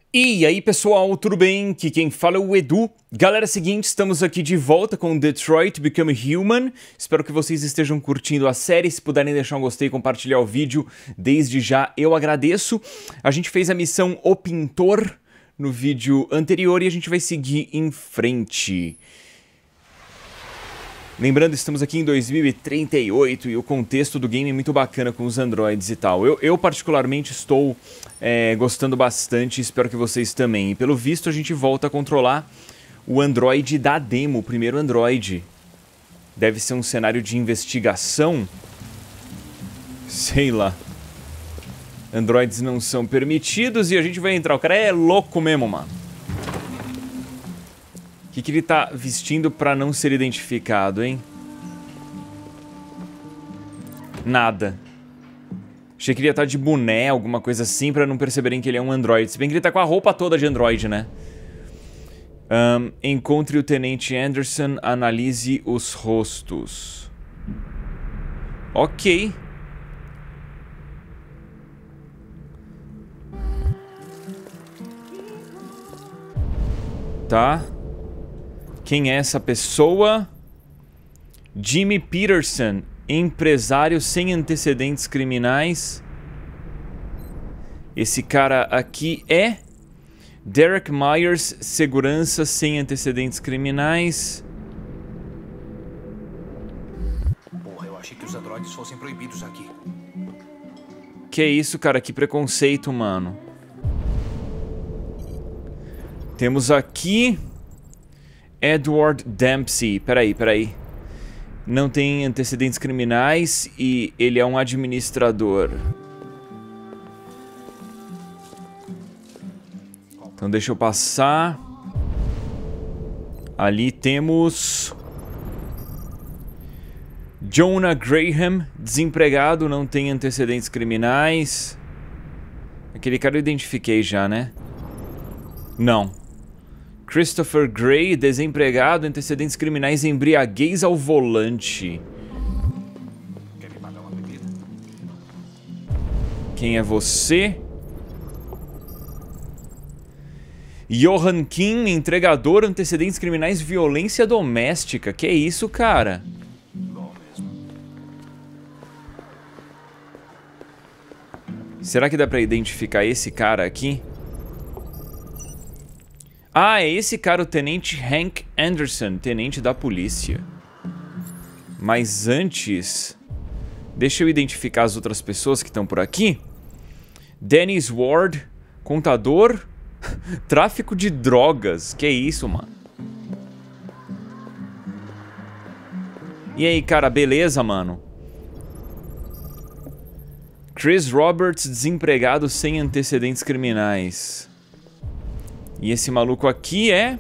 E aí pessoal, tudo bem? Aqui quem fala é o Edu. Galera, é o seguinte, estamos aqui de volta com Detroit Become Human. Espero que vocês estejam curtindo a série. Se puderem deixar um gostei e compartilhar o vídeo, desde já eu agradeço. A gente fez a missão O Pintor no vídeo anterior e a gente vai seguir em frente. Lembrando, estamos aqui em 2038 e o contexto do game é muito bacana com os androids e tal. Eu particularmente estou gostando bastante, espero que vocês também. E pelo visto a gente volta a controlar o android da demo, o primeiro android. Deve ser um cenário de investigação. Sei lá. Androids não são permitidos e a gente vai entrar. O cara é louco mesmo, mano. O que ele tá vestindo pra não ser identificado, hein? Nada. Achei que ele ia estar de boné, alguma coisa assim, pra não perceberem que ele é um androide. Se bem que ele tá com a roupa toda de androide, né? Encontre o Tenente Anderson, analise os rostos. Ok. Tá. Quem é essa pessoa? Jimmy Peterson, empresário sem antecedentes criminais. Esse cara aqui é Derek Myers, segurança sem antecedentes criminais. Porra, eu achei que os androides fossem proibidos aqui. Que isso, cara? Que preconceito, mano. Temos aqui Edward Dempsey. Peraí. Não tem antecedentes criminais e ele é um administrador. Então deixa eu passar. Ali temos Jonah Graham, desempregado, não tem antecedentes criminais. Aquele cara eu identifiquei já, né? Não. Christopher Gray, desempregado, antecedentes criminais, embriaguez ao volante. Quer me pagar uma bebida? Quem é você? Johan Kim, entregador, antecedentes criminais, violência doméstica. Que é isso, cara? Bom mesmo. Será que dá pra identificar esse cara aqui? Ah, é esse cara, o Tenente Hank Anderson, tenente da polícia. Mas antes, deixa eu identificar as outras pessoas que estão por aqui. Dennis Ward, contador, tráfico de drogas. Que isso, mano? E aí, cara, beleza, mano? Chris Roberts, desempregado sem antecedentes criminais. E esse maluco aqui é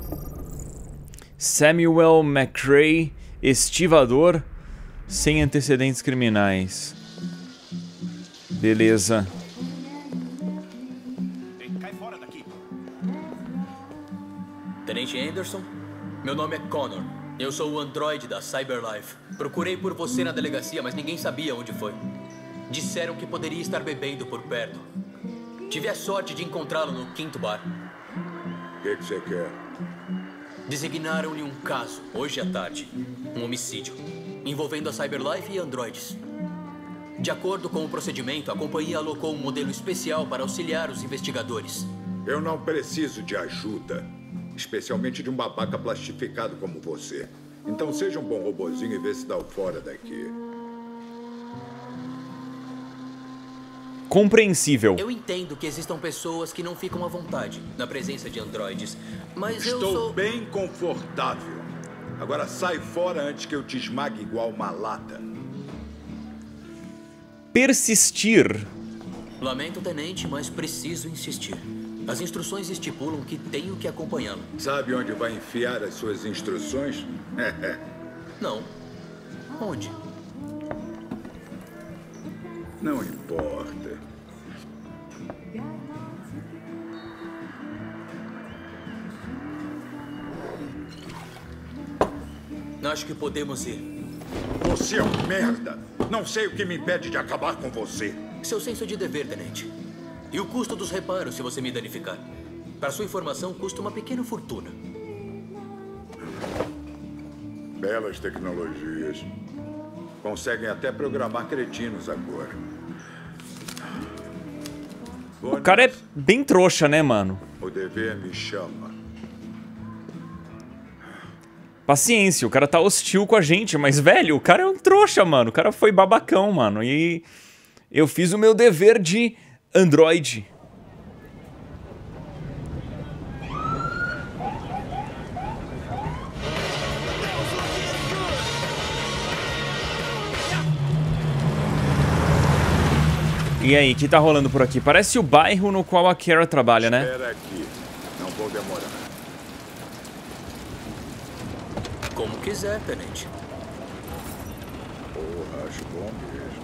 Samuel McRae, estivador, sem antecedentes criminais. Beleza. Cai fora daqui. Tenente Anderson, meu nome é Connor. Eu sou o androide da CyberLife. Procurei por você na delegacia, mas ninguém sabia onde foi. Disseram que poderia estar bebendo por perto. Tive a sorte de encontrá-lo no quinto bar. O que você quer? Designaram-lhe um caso, hoje à tarde. Um homicídio, envolvendo a CyberLife e androides. De acordo com o procedimento, a companhia alocou um modelo especial para auxiliar os investigadores. Eu não preciso de ajuda, especialmente de um babaca plastificado como você. Então seja um bom robozinho e vê se dá o fora daqui. Compreensível. Eu entendo que existam pessoas que não ficam à vontade na presença de androides, mas eu Estou sou... bem confortável. Agora sai fora antes que eu te esmague igual uma lata. Persistir. Lamento, tenente, mas preciso insistir. As instruções estipulam que tenho que acompanhá-lo. Sabe onde vai enfiar as suas instruções? Não. Onde? Não importa. Acho que podemos ir. Você é um merda. Não sei o que me impede de acabar com você. Seu senso de dever, tenente. E o custo dos reparos se você me danificar? Para sua informação, custa uma pequena fortuna. Belas tecnologias. Conseguem até programar cretinos agora. O cara é bem trouxa, né, mano? O dever me chama. Paciência, o cara tá hostil com a gente, mas, velho, o cara é um trouxa, mano. O cara foi babacão, mano. E eu fiz o meu dever de androide. E aí, o que tá rolando por aqui? Parece o bairro no qual a Kara trabalha, né? Espera aqui. Não vou demorar. Como quiser, tenente. Porra, acho bom mesmo.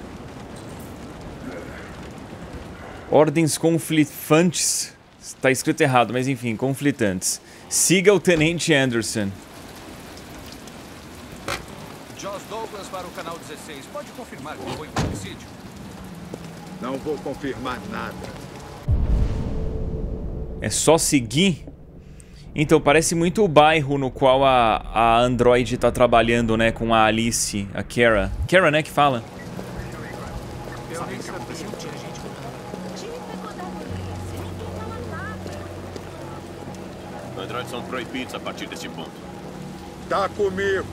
Ordens conflitantes. Tá escrito errado, mas enfim, conflitantes. Siga o Tenente Anderson. Joss Douglas para o canal 16. Pode confirmar que foi um homicídio? Não vou confirmar nada. É só seguir? Então, parece muito o bairro no qual a Android tá trabalhando, né? Com a Alice, a Kara. Kara, né, que fala? Androides são proibidos a partir desse ponto. Tá comigo.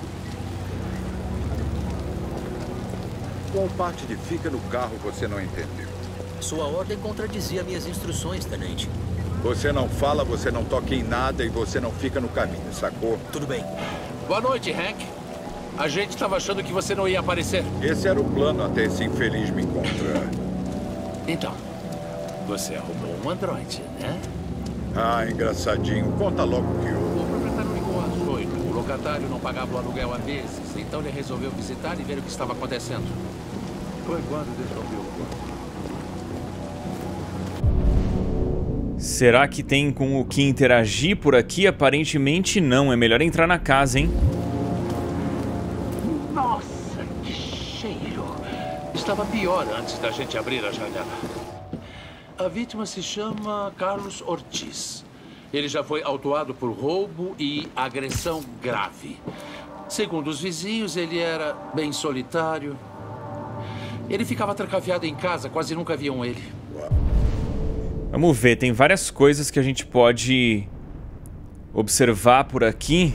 Qual parte de fica no carro você não entendeu? Sua ordem contradizia minhas instruções, tenente. Você não fala, você não toca em nada e você não fica no caminho, sacou? Tudo bem. Boa noite, Hank. A gente estava achando que você não ia aparecer. Esse era o plano até esse infeliz me encontrar. Então, você arrumou um androide, né? Ah, engraçadinho. Conta logo o que houve. O proprietário ligou às 8. O locatário não pagava o aluguel há meses. Então ele resolveu visitar e ver o que estava acontecendo. Foi quando descobriu o corpo. Será que tem com o que interagir por aqui? Aparentemente não. É melhor entrar na casa, hein? Nossa, que cheiro. Estava pior antes da gente abrir a janela. A vítima se chama Carlos Ortiz. Ele já foi autuado por roubo e agressão grave. Segundo os vizinhos, ele era bem solitário. Ele ficava trancafiado em casa, quase nunca viam ele. Vamos ver, tem várias coisas que a gente pode observar por aqui.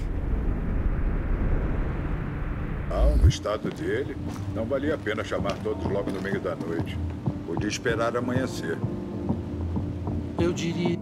Ah, no estado dele, não valia a pena chamar todos logo no meio da noite. Podia esperar amanhecer. Eu diria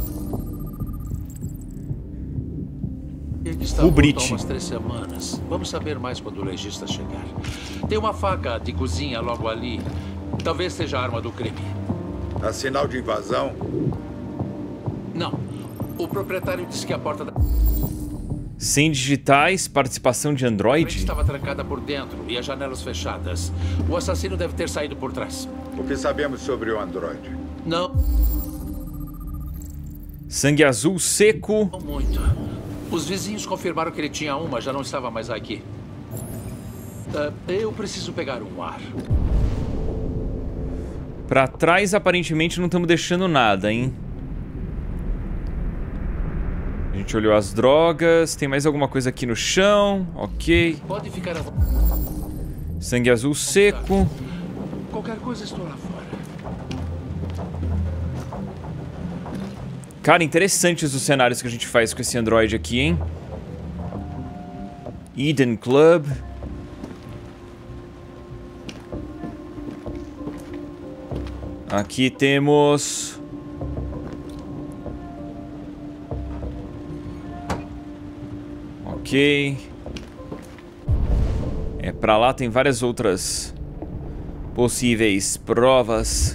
que está O morto há Brit. umas 3 semanas. Vamos saber mais quando o legista chegar. Tem uma faca de cozinha logo ali. Talvez seja a arma do crime. Há sinal de invasão? Não. O proprietário disse que a porta da Sem digitais, participação de frente Android? estava trancada por dentro e as janelas fechadas. O assassino deve ter saído por trás. O que sabemos sobre o androide? Não, Sangue azul seco. não muito. Os vizinhos confirmaram que ele tinha uma, já não estava mais aqui. Eu preciso pegar um ar. Pra trás, aparentemente, não estamos deixando nada, hein? A gente olhou as drogas. Tem mais alguma coisa aqui no chão. Ok. Pode ficar a Sangue azul seco. qualquer coisa, estou lá fora. Cara, interessantes os cenários que a gente faz com esse Android aqui, hein? Eden Club. Aqui temos... Ok. Pra lá tem várias outras possíveis provas.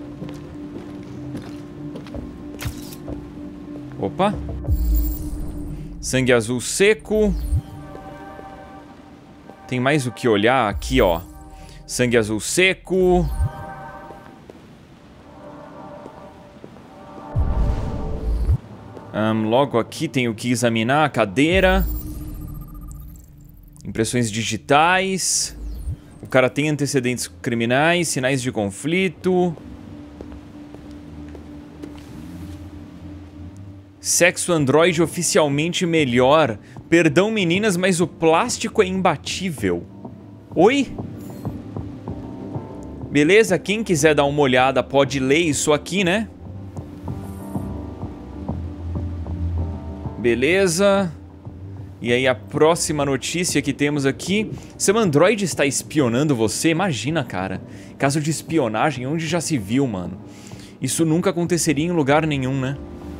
Opa. Sangue azul seco. Tem mais o que olhar aqui, ó. Sangue azul seco. Logo aqui tem o que examinar. A cadeira. Impressões digitais. O cara tem antecedentes criminais. Sinais de conflito. Sexo androide oficialmente melhor. Perdão, meninas, mas o plástico é imbatível. Oi? Beleza, quem quiser dar uma olhada pode ler isso aqui, né? Beleza. E aí a próxima notícia que temos aqui. Seu androide está espionando você? Imagina, cara. Caso de espionagem, onde já se viu, mano? Isso nunca aconteceria em lugar nenhum, né?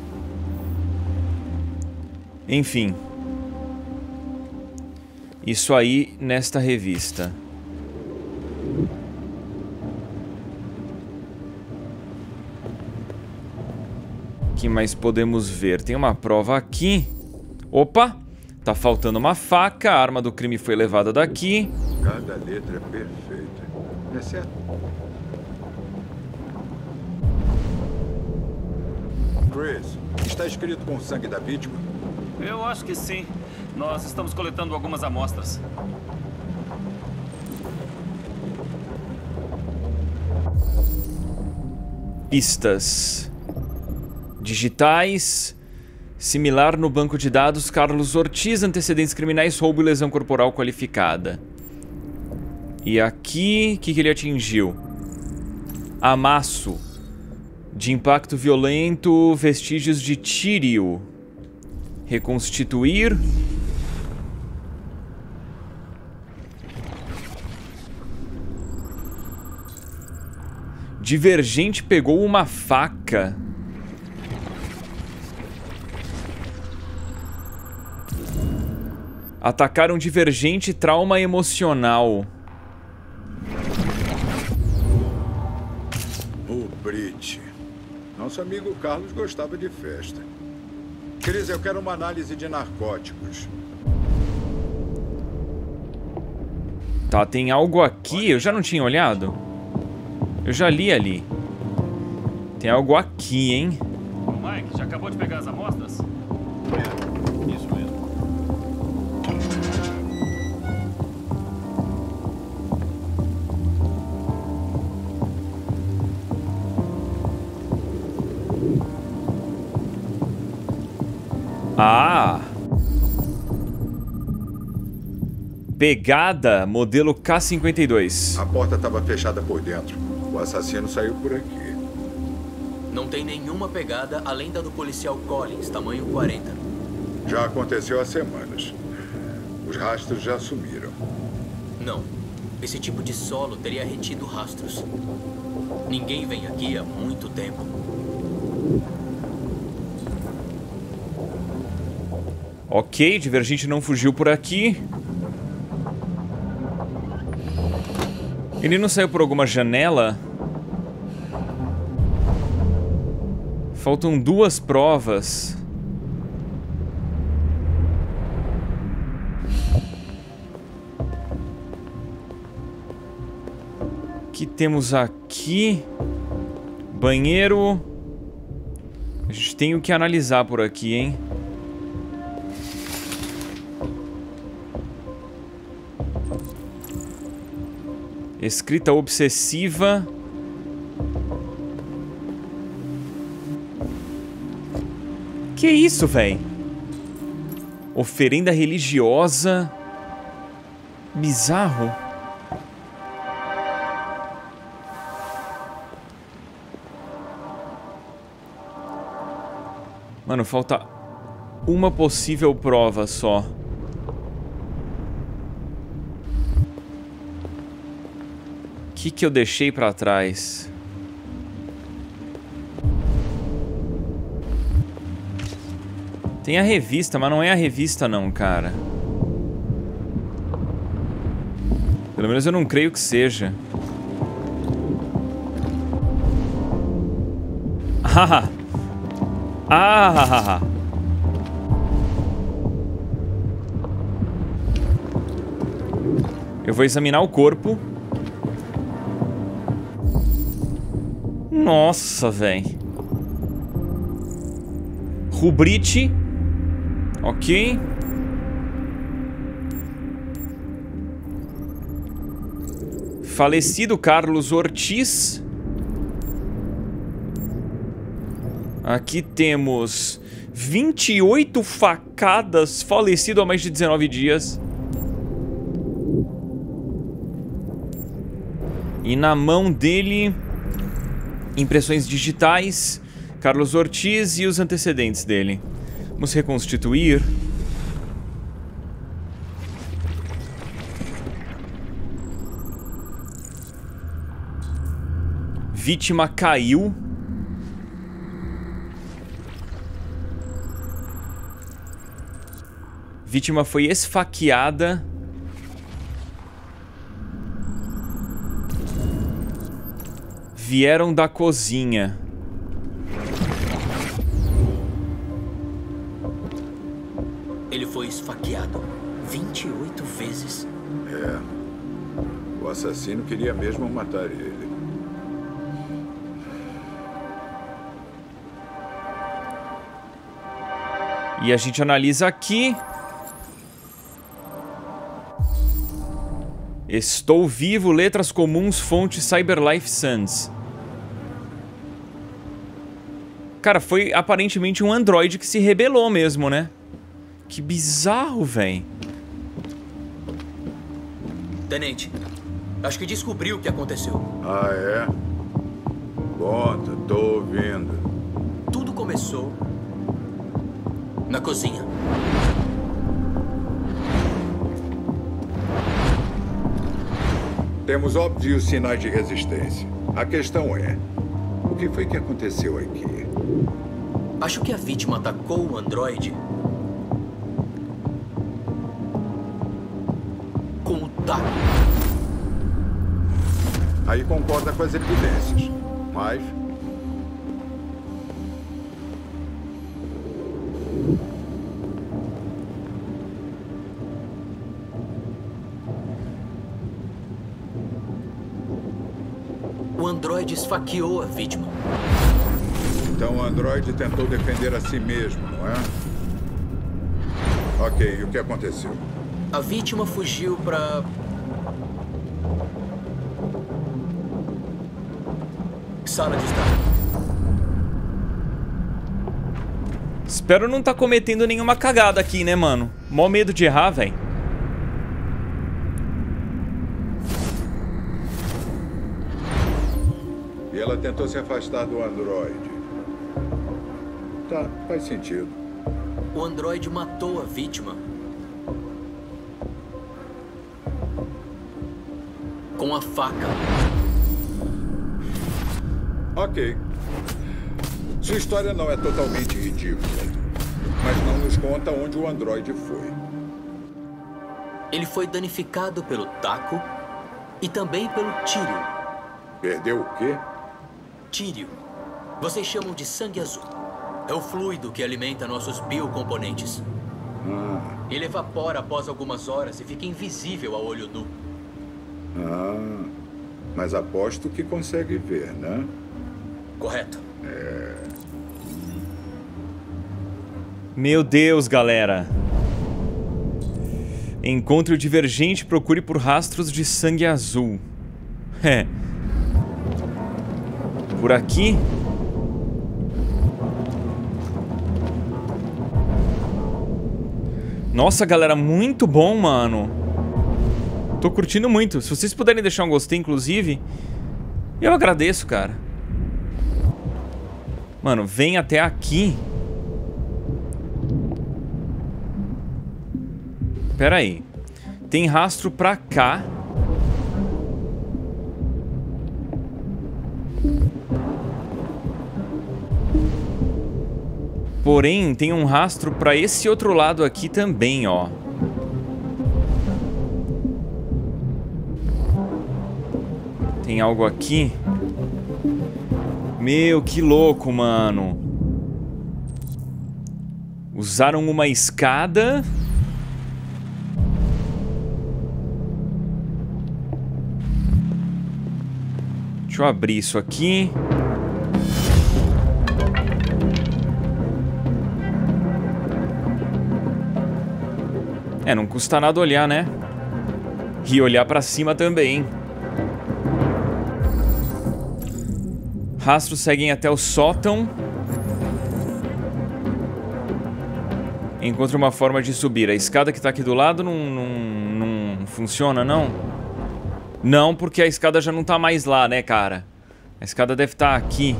Enfim. Isso aí nesta revista. O que mais podemos ver? Tem uma prova aqui. Opa! Tá faltando uma faca. A arma do crime foi levada daqui. Cada letra é perfeita. Exceto... Chris, está escrito com o sangue da vítima? Eu acho que sim. Nós estamos coletando algumas amostras. Pistas digitais. Similar no banco de dados. Carlos Ortiz, antecedentes criminais, roubo e lesão corporal qualificada. E aqui, o que ele atingiu? Amasso de impacto violento, vestígios de tírio. Reconstituir. Divergente pegou uma faca. Atacaram Divergente, trauma emocional. O Brit. Nosso amigo Carlos gostava de festa. Cris, eu quero uma análise de narcóticos. Tá, tem algo aqui. Eu já não tinha olhado? Eu já li ali. Tem algo aqui, hein? Mike, já acabou de pegar as amostras? É, isso mesmo. Ah! Pegada, modelo K52. A porta estava fechada por dentro. O assassino saiu por aqui. Não tem nenhuma pegada além da do policial Collins, tamanho 40. Já aconteceu há semanas. Os rastros já sumiram. Não. Esse tipo de solo teria retido rastros. Ninguém vem aqui há muito tempo. Ok, Divergente não fugiu por aqui. Ele não saiu por alguma janela? Faltam 2 provas. O que temos aqui? Banheiro. A gente tem o que analisar por aqui, hein? Escrita obsessiva. Que isso, véi? Oferenda religiosa. Bizarro. Mano, falta uma possível prova só. O que eu deixei pra trás? Tem a revista, mas não é a revista não, cara. Pelo menos eu não creio que seja. Ah! Ah! Eu vou examinar o corpo. Nossa, velho. Rubrite. Ok. Falecido Carlos Ortiz. Aqui temos 28 facadas, falecido há mais de 19 dias. E na mão dele, impressões digitais, Carlos Ortiz e os antecedentes dele. Vamos reconstituir. Vítima caiu. Vítima foi esfaqueada. Vieram da cozinha. Ele foi esfaqueado 28 vezes. É. O assassino queria mesmo matar ele. E a gente analisa aqui. Estou vivo, letras comuns, fonte Cyberlife Sans. Cara, foi aparentemente um androide que se rebelou mesmo, né? Que bizarro, véi. Tenente, acho que descobri o que aconteceu. Ah, é? Conta, tô ouvindo. Tudo começou na cozinha. Temos óbvios sinais de resistência. A questão é, o que foi que aconteceu aqui? Acho que a vítima atacou o androide com o taco. Aí concorda com as evidências, mas... O androide esfaqueou a vítima. Então o androide tentou defender a si mesmo, não é? Ok, e o que aconteceu? A vítima fugiu pra... sala de estar. Espero não tá cometendo nenhuma cagada aqui, né, mano? Mó medo de errar, velho. E ela tentou se afastar do androide. Tá, faz sentido. O androide matou a vítima com a faca. Ok. Sua história não é totalmente ridícula, mas não nos conta onde o androide foi. Ele foi danificado pelo taco e também pelo tírio. Perdeu o quê? Tírio. Vocês chamam de sangue azul. É o fluido que alimenta nossos biocomponentes. Ele evapora após algumas horas e fica invisível a olho nu. Ah, mas aposto que consegue ver, né? Correto. Meu Deus, galera. Encontre o divergente, procure por rastros de sangue azul. É. Por aqui? Nossa, galera, muito bom, mano. Tô curtindo muito. Se vocês puderem deixar um gostei, inclusive, eu agradeço, cara. Mano, vem até aqui. Pera aí. Tem rastro pra cá. Porém, tem um rastro pra esse outro lado aqui também, ó. Tem algo aqui? Meu, que louco, mano. Usaram uma escada. Deixa eu abrir isso aqui. É, não custa nada olhar, né? E olhar pra cima também. Rastros seguem até o sótão. Encontre uma forma de subir. A escada que tá aqui do lado não funciona, não? Não, porque a escada já não tá mais lá, né, cara? A escada deve estar aqui.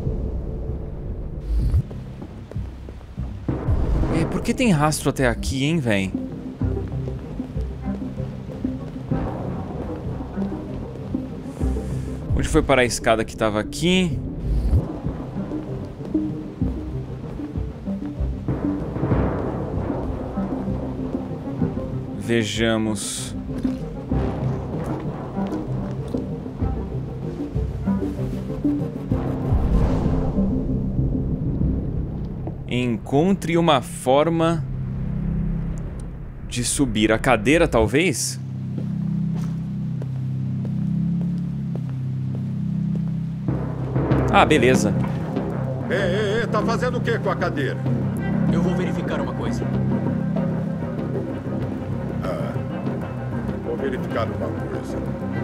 Por que tem rastro até aqui, hein, velho? Onde foi parar a escada que tava aqui? Vejamos. Encontre uma forma de subir. A cadeira, talvez? Ah, beleza. Ei, tá fazendo o que com a cadeira? Eu vou verificar uma coisa. Vou verificar uma coisa.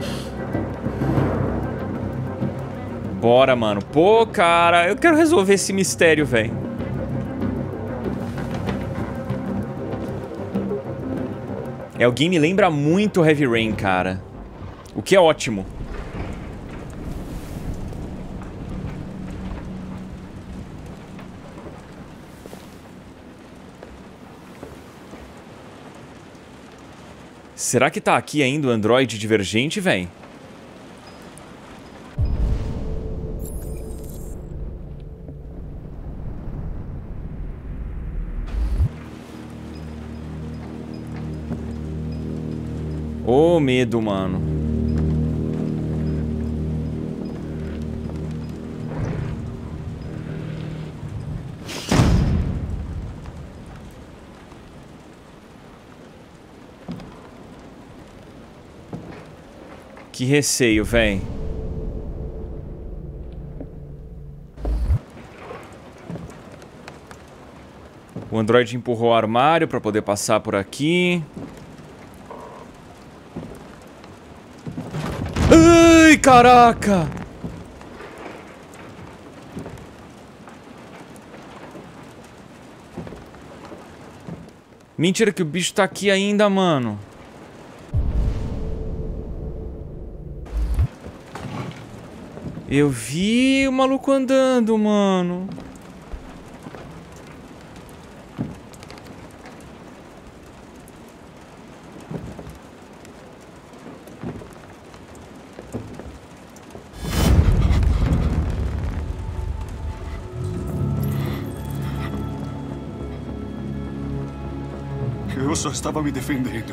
Bora, mano. Pô, cara, eu quero resolver esse mistério, velho. O game lembra muito Heavy Rain, cara. O que é ótimo. Será que tá aqui ainda o Android Divergente, velho? Ô, medo, mano. Que receio, véi. O Android empurrou o armário pra poder passar por aqui. Ai, caraca! Mentira que o bicho tá aqui ainda, mano. Eu vi o maluco andando, mano. Eu só estava me defendendo.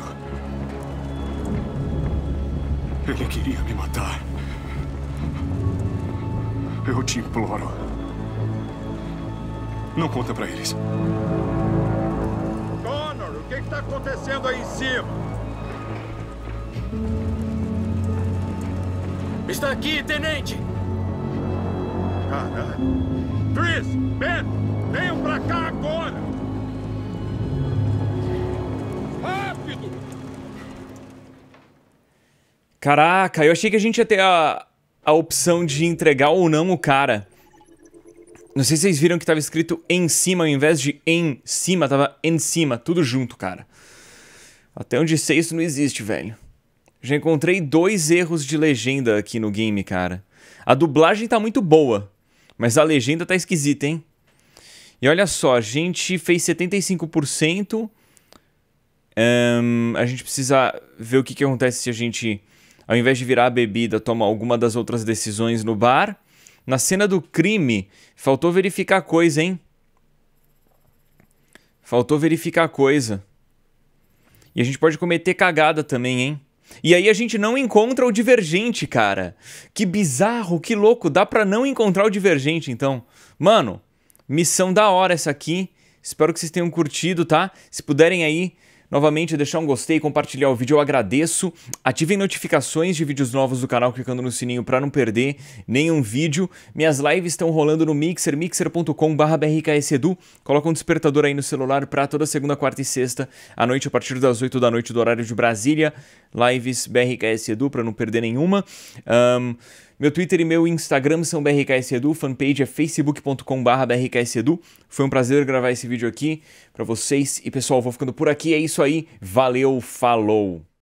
Ele queria me matar. Eu te imploro. Não conta pra eles. Connor, o que tá acontecendo aí em cima? Está aqui, tenente! Caralho. Chris, Ben, venham pra cá agora! Rápido! Caraca, eu achei que a gente ia ter a opção de entregar ou não o cara. Não sei se vocês viram que tava escrito em cima, ao invés de em cima, tava em cima, tudo junto, cara. Até onde sei isso não existe, velho. Já encontrei 2 erros de legenda aqui no game, cara. A dublagem tá muito boa, mas a legenda tá esquisita, hein? E olha só, a gente fez 75%. A gente precisa ver o que acontece se a gente, ao invés de virar a bebida, toma alguma das outras decisões no bar. Na cena do crime, faltou verificar coisa, hein? Faltou verificar coisa. E a gente pode cometer cagada também, hein? E aí a gente não encontra o Divergente, cara. Que bizarro, que louco. Dá pra não encontrar o Divergente, então. Mano, missão da hora essa aqui. Espero que vocês tenham curtido, tá? Se puderem aí, novamente, deixar um gostei e compartilhar o vídeo, eu agradeço. Ativem notificações de vídeos novos do canal clicando no sininho para não perder nenhum vídeo. Minhas lives estão rolando no Mixer, mixer.com/brksedu. Coloca um despertador aí no celular para toda segunda, quarta e sexta à noite, a partir das 8 da noite do horário de Brasília. Lives BRKS Edu para não perder nenhuma. Meu Twitter e meu Instagram são brksedu, fanpage é facebook.com/brksedu. Foi um prazer gravar esse vídeo aqui pra vocês. E pessoal, vou ficando por aqui, é isso aí. Valeu, falou!